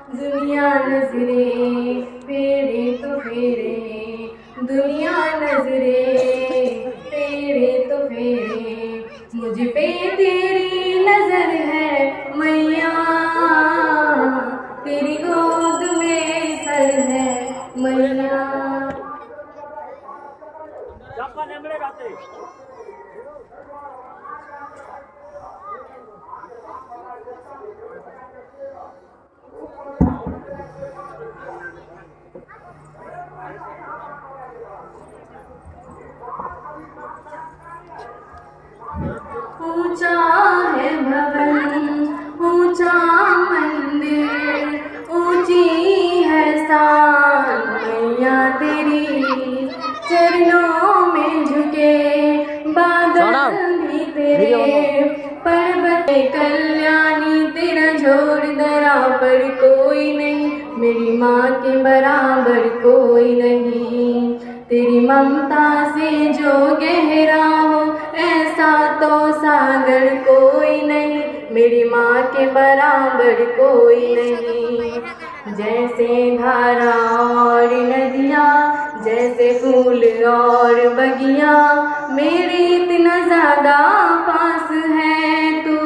दुनिया नजरे फेरे तो फेरे, दुनिया नजरे फेरे तो फेरे, मुझ पे तेरी नजर है मैया, तेरी गोद में सर है मैया। ऊंचा है भवन ऊंचा मंदिर, ऊंची है शान मैया तेरी, चरणों में झुके बादल भी तेरे, पर्वत कल्याणी तेरा जोड़ दरा पर कोई नहीं, मेरी माँ के बराबर कोई नहीं, तेरी ममता से जो गहरा हो ऐसा तो सागर कोई नहीं, मेरी माँ के बराबर कोई नहीं। जैसे धारा और नदियाँ, जैसे फूल और बगिया, मेरे इतना ज़्यादा पास है तू,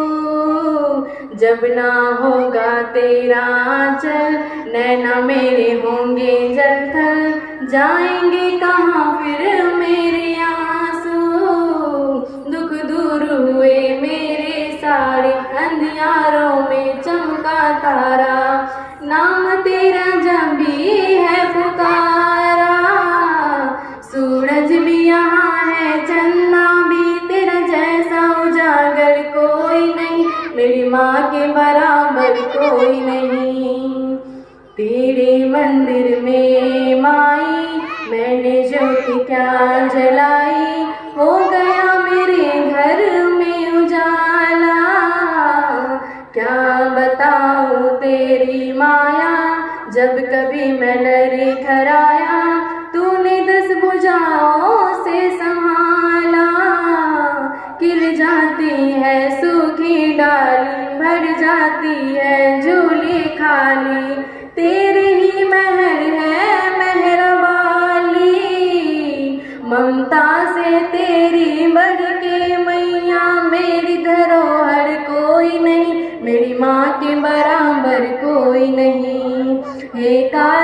जब ना होगा तेरा आंचल नैना मेरे होंगे जलथल, जाएंगे कहाँ फिर मेरे आंसू, दुख दूर हुए मेरे सारे, अंधियारों में चमका तारा, नाम तेरा जब भी है पुकारा, सूरज भी यहाँ है चंदा भी तेरा जैसा उजागर कोई नहीं, मेरी माँ के बराबर कोई नहीं। तेरे मंदिर में माई मैंने ज्योति क्या जलाई, हो गया मेरे घर में उजाला, क्या बताऊँ तेरी माया, जब कभी मैं लरे खराया, तूने 10 भुजाओं से संभाला, खिल जाती है सूखी डाली, भर जाती है झोली खाली, तेरे ही महल है मेहरबानी, ममता से तेरी बढ़ के मैया, मेरी धरोहर कोई नहीं, मेरी माँ के बराबर कोई नहीं। हे